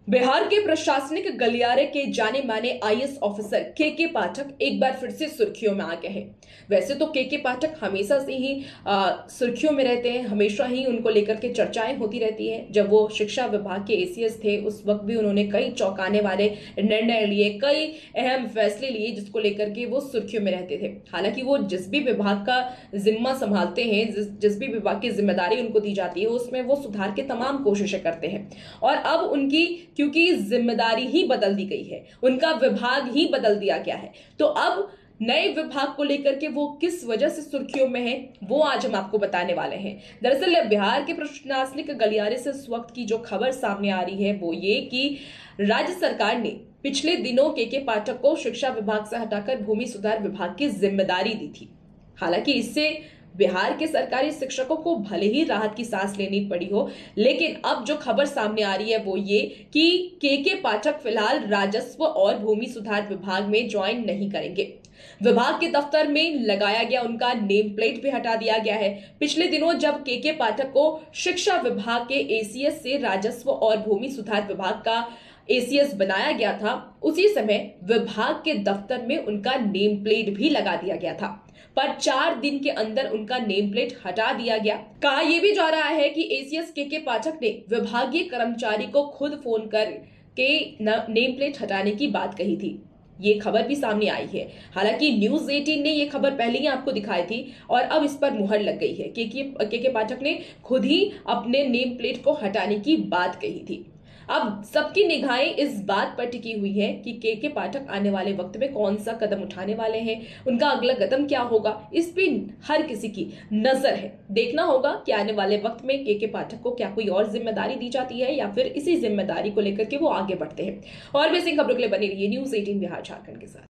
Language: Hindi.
बिहार के प्रशासनिक गलियारे के जाने माने आईएएस ऑफिसर के पाठक एक बार फिर से सुर्खियों में आ गए हैं। वैसे तो के पाठक हमेशा से ही सुर्खियों में रहते हैं, हमेशा ही उनको लेकर के चर्चाएं होती रहती हैं। जब वो शिक्षा विभाग के एसीएस थे उस वक्त भी उन्होंने कई चौंकाने वाले निर्णय लिए, कई अहम फैसले लिए जिसको लेकर के वो सुर्खियों में रहते थे। हालांकि वो जिस भी विभाग का जिम्मा संभालते हैं, जिस भी विभाग की जिम्मेदारी उनको दी जाती है उसमें वो सुधार के तमाम कोशिशें करते हैं। और अब उनकी क्योंकि जिम्मेदारी ही बदल दी गई है, उनका विभाग ही बदल दिया गया है, तो अब नए विभाग को लेकर के वो किस वजह से सुर्खियों में है वो आज हम आपको बताने वाले हैं। दरअसल बिहार के प्रशासनिक गलियारे से इस वक्त की जो खबर सामने आ रही है वो ये कि राज्य सरकार ने पिछले दिनों के पाठक को शिक्षा विभाग से हटाकर भूमि सुधार विभाग की जिम्मेदारी दी थी। हालांकि इससे बिहार के सरकारी शिक्षकों को भले ही राहत की सांस लेनी पड़ी हो, लेकिन अब जो खबर सामने आ रही है वो ये कि के पाठक फिलहाल राजस्व और भूमि सुधार विभाग में ज्वाइन नहीं करेंगे। विभाग के दफ्तर में लगाया गया उनका नेम प्लेट भी हटा दिया गया है। पिछले दिनों जब के पाठक को शिक्षा विभाग के एसीएस से राजस्व और भूमि सुधार विभाग का एसीएस बनाया गया था, उसी समय विभाग के दफ्तर में उनका नेम प्लेट भी लगा दिया गया था, पर 4 दिन के अंदर उनका नेम प्लेट हटा दिया गया। कहा यह भी जा रहा है कि एसीएस के पाठक ने विभागीय कर्मचारी को खुद फोन कर के नेम प्लेट हटाने की बात कही थी। ये खबर भी सामने आई है। हालांकि न्यूज 18 ने ये खबर पहले ही आपको दिखाई थी और अब इस पर मुहर लग गई है। के पाठक ने खुद ही अपने नेम प्लेट को हटाने की बात कही थी। अब सबकी निगाहें इस बात पर टिकी हुई है कि के पाठक आने वाले वक्त में कौन सा कदम उठाने वाले हैं, उनका अगला कदम क्या होगा, इस पे हर किसी की नजर है। देखना होगा कि आने वाले वक्त में के पाठक को क्या कोई और जिम्मेदारी दी जाती है या फिर इसी जिम्मेदारी को लेकर के वो आगे बढ़ते हैं। और भी ऐसी खबरों के लिए बने रहिए न्यूज 18 बिहार झारखंड के साथ।